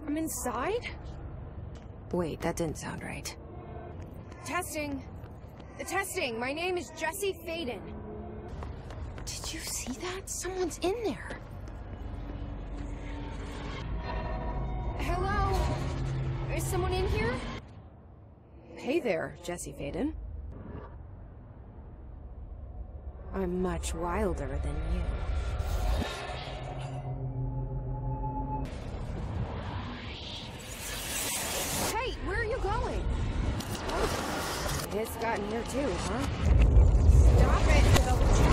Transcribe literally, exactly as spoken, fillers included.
I'm inside? Wait, that didn't sound right. Testing. Testing. My name is Jesse Faden. Did you see that? Someone's in there. Hello? Is someone in here? Hey there, Jesse Faden. I'm much wilder than you. Hey, where are you going? It's gotten here too, huh? Stop it, Bill.